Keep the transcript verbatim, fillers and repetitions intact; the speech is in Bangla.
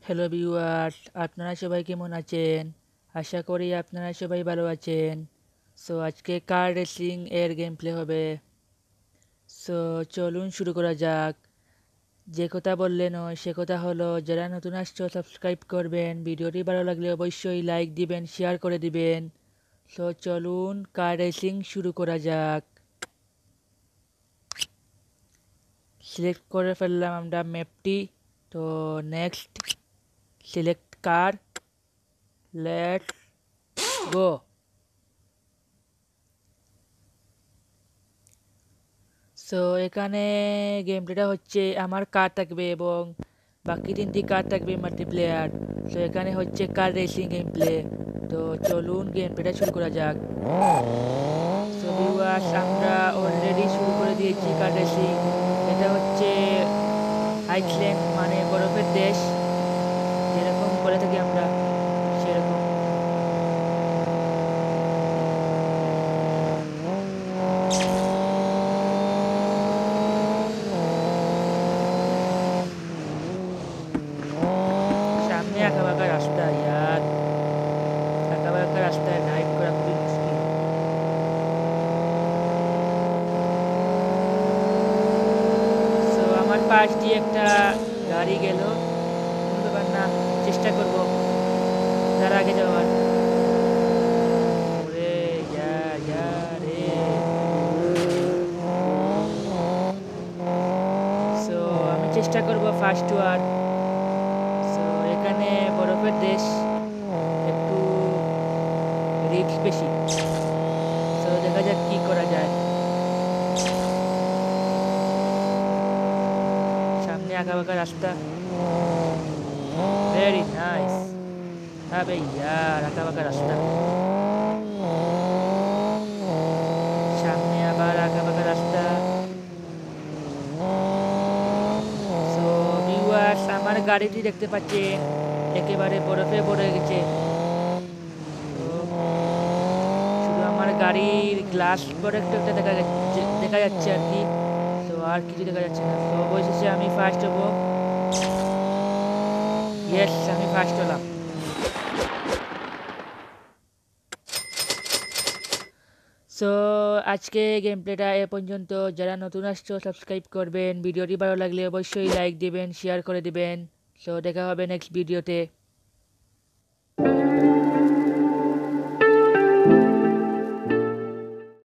হ্যালো ভিউয়ার্স, আপনারা সবাই কেমন আছেন? আশা করি আপনারা সবাই ভালো আছেন। সো আজকে কার রেসিং এর গেম প্লে হবে। সো চলুন শুরু করা যাক। যে কথা বললে নয় সে কথা হলো, যারা নতুন আসছো সাবস্ক্রাইব করবেন, ভিডিওটি ভালো লাগলে অবশ্যই লাইক দিবেন, শেয়ার করে দিবেন। সো চলুন কার রেসিং শুরু করা যাক। সিলেক্ট করে ফেললাম আমরা ম্যাপটি। তো next select car, let's go. So এখানে গেম প্লেটা হচ্ছে আমার কার থাকবে এবং বাকি তিনটি কার থাকবে মাল্টিপ্লেয়ার। সো এখানে হচ্ছে কার রেসিং গেম প্লে। তো চলুন গেম প্লেটা শুরু করা যাক। সো ভিউয়ার্স, আমরা অলরেডি শুরু করে দিয়েছি কার রেসিং। এটা হচ্ছে আইসল্যান্ড, মানে বরফের দেশ, যেরকম বলে থাকি আমরা সেরকম। সামনে আঁকা বাঁকা রাস্তা, ইয়ার আঁকা বাঁকা রাস্তায় ড্রাইভ করা খুবই মুশকিল। সো আমার পাশ দিয়ে একটা গাড়ি গেল, কোনো ব্যাপার না, চেষ্টা করব তার আগে যাওয়ার। ওরে ইয়া ইয়া রে। সো আমি চেষ্টা করব ফার্স্ট হওয়ার। সো এখানে বরফের দেশ, একটু রিস্ক বেশি। সো দেখা যাক কি করা যায়। সামনে আঁকা বাঁকা রাস্তা, ভেরি নাইস। আবে ইয়ার আঁকা বাঁকা রাস্তা, সামনে আবার আঁকা বাঁকা রাস্তা। সো ভিউয়ার্স, আমার গাড়িটি দেখতে পাচ্ছেন একেবারে বরফে ভরে গেছে। তো শুধু আমার গাড়ির গ্লাস প্রোডাক্ট একটা দেখা যাচ্ছে দেখা যাচ্ছে আর কি। তো আর কিছু দেখা যাচ্ছে না। তো অবশেষে আমি ফার্স্ট হব। ইয়েস, আমি ফার্স্ট হলাম। সো আজকে গেম প্লেটা এ পর্যন্ত। যারা নতুন আসছো সাবস্ক্রাইব করবেন, ভিডিওটি ভালো লাগলে অবশ্যই লাইক দিবেন, শেয়ার করে দিবেন। সো দেখা হবে নেক্সট ভিডিওতে।